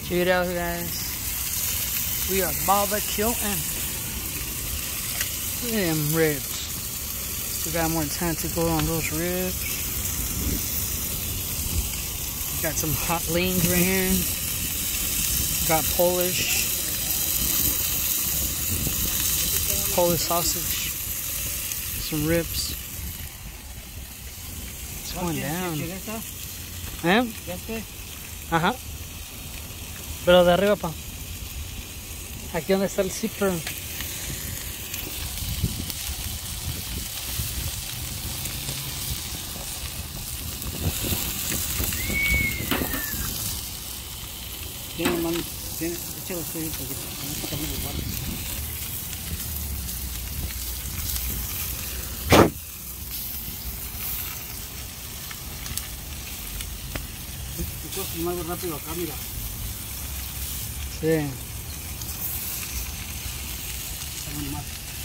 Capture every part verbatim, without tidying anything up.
Check it out, guys. We are barbecuing. Look at them ribs. Still got more time to go on those ribs. Got some hot leans right here. Got Polish. Polish sausage. Some ribs. It's going down. ¿Eh? Ajá. Pero de arriba, pa. Aquí donde está el zipper. Tiene, man, tiene, échalo usted un poquito, no está muy igual. Tú cocinas más rápido acá, mira. Sí. Más.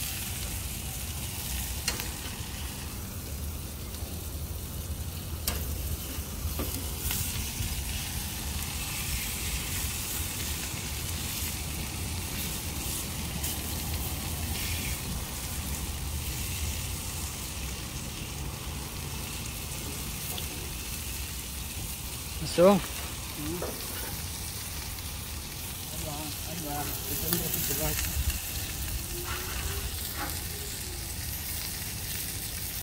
¿Eso? Ahí va, ahí va, ahí va.